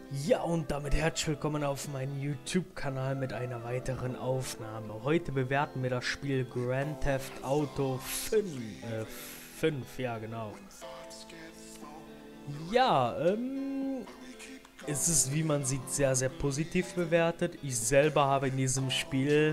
Ja, und damit herzlich willkommen auf meinem YouTube-Kanal mit einer weiteren Aufnahme. Heute bewerten wir das Spiel Grand Theft Auto 5, ja genau. Ja, es ist, wie man sieht, sehr, sehr positiv bewertet. Ich selber habe in diesem Spiel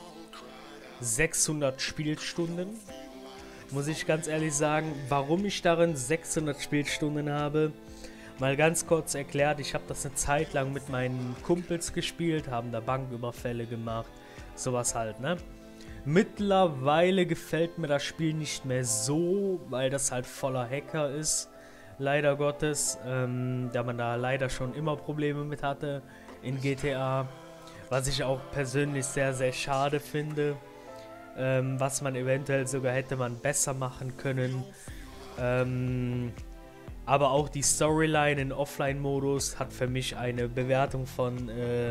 600 Spielstunden. Muss ich ganz ehrlich sagen, warum ich darin 600 Spielstunden habe. Mal ganz kurz erklärt, ich habe das eine Zeit lang mit meinen Kumpels gespielt, haben da Banküberfälle gemacht, sowas halt, ne? Mittlerweile gefällt mir das Spiel nicht mehr so, weil das halt voller Hacker ist, leider Gottes, da man da leider schon immer Probleme mit hatte in GTA, was ich auch persönlich sehr, sehr schade finde, was man eventuell sogar hätte man besser machen können, aber auch die Storyline in Offline-Modus hat für mich eine Bewertung von,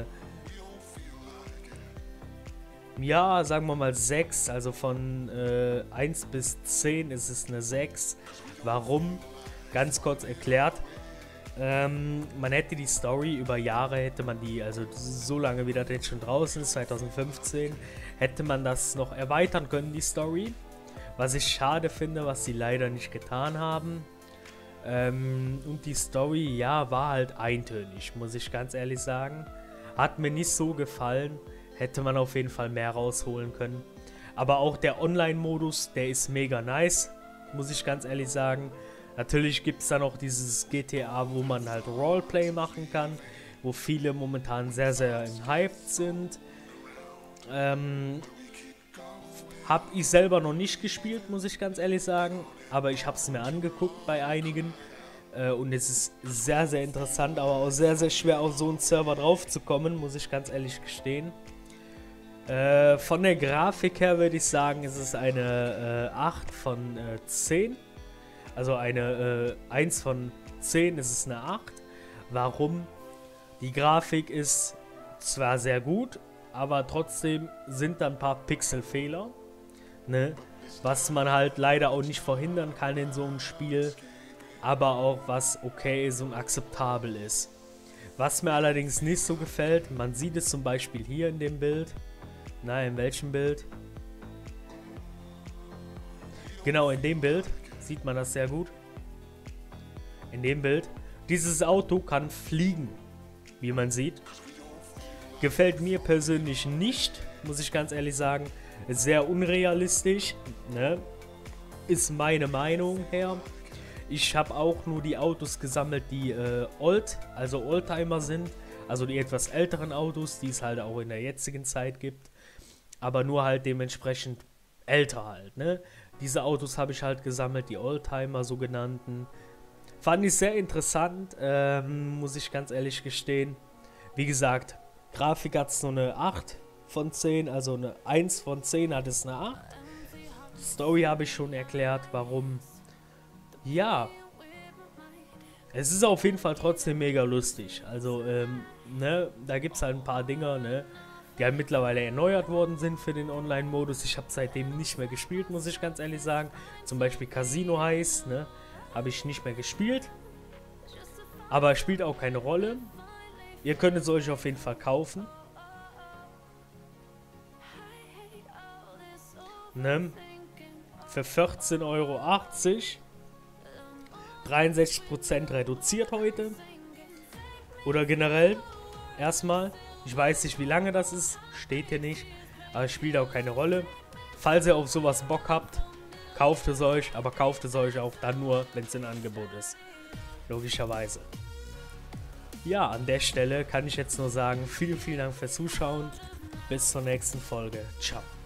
ja, sagen wir mal 6. Also von 1 bis 10 ist es eine 6. Warum? Ganz kurz erklärt. Man hätte die Story über Jahre, hätte man die, also so lange wie das jetzt schon draußen ist, 2015, hätte man das noch erweitern können, die Story. Was ich schade finde, was sie leider nicht getan haben. Und die Story, ja, war halt eintönig, muss ich ganz ehrlich sagen. Hat mir nicht so gefallen, hätte man auf jeden Fall mehr rausholen können. Aber auch der Online-Modus, der ist mega nice, muss ich ganz ehrlich sagen. Natürlich gibt es da noch dieses GTA, wo man halt Roleplay machen kann, wo viele momentan sehr, sehr hyped sind. Hab ich selber noch nicht gespielt, muss ich ganz ehrlich sagen. Aber ich habe es mir angeguckt bei einigen. Und es ist sehr, sehr interessant, aber auch sehr, sehr schwer auf so einen Server drauf zu kommen, muss ich ganz ehrlich gestehen. Von der Grafik her würde ich sagen, ist es eine 8 von 10. Also eine 1 von 10 ist es eine 8. Warum? Die Grafik ist zwar sehr gut, aber trotzdem sind da ein paar Pixelfehler, ne? Was man halt leider auch nicht verhindern kann in so einem Spiel, aber auch was okay ist und akzeptabel ist. Was mir allerdings nicht so gefällt, man sieht es zum Beispiel hier in dem Bild. Na, in welchem Bild? Genau, in dem Bild sieht man das sehr gut. In dem Bild. Dieses Auto kann fliegen, wie man sieht. Gefällt mir persönlich nicht, muss ich ganz ehrlich sagen. Sehr unrealistisch, ne? Ist meine Meinung her. Ich habe auch nur die Autos gesammelt, die also Oldtimer sind. Also die etwas älteren Autos, die es halt auch in der jetzigen Zeit gibt. Aber nur halt dementsprechend älter halt, ne? Diese Autos habe ich halt gesammelt, die Oldtimer sogenannten. Fand ich sehr interessant, muss ich ganz ehrlich gestehen. Wie gesagt, Grafik hat es nur eine 8 von 10, also eine 1 von 10 hat es eine 8. Story habe ich schon erklärt, warum. Ja, es ist auf jeden Fall trotzdem mega lustig. Also, ne, da gibt es halt ein paar Dinger, ne, die halt mittlerweile erneuert worden sind für den Online-Modus. Ich habe seitdem nicht mehr gespielt, muss ich ganz ehrlich sagen. Zum Beispiel Casino Heist, ne, habe ich nicht mehr gespielt. Aber spielt auch keine Rolle. Ihr könnt es euch auf jeden Fall kaufen. Ne? Für 14,80 €. 63% reduziert heute. Oder generell. Erstmal. Ich weiß nicht, wie lange das ist. Steht hier nicht. Aber es spielt auch keine Rolle. Falls ihr auf sowas Bock habt, kauft es euch. Aber kauft es euch auch dann nur, wenn es in Angebot ist. Logischerweise. Ja, an der Stelle kann ich jetzt nur sagen, vielen, vielen Dank fürs Zuschauen. Bis zur nächsten Folge. Ciao.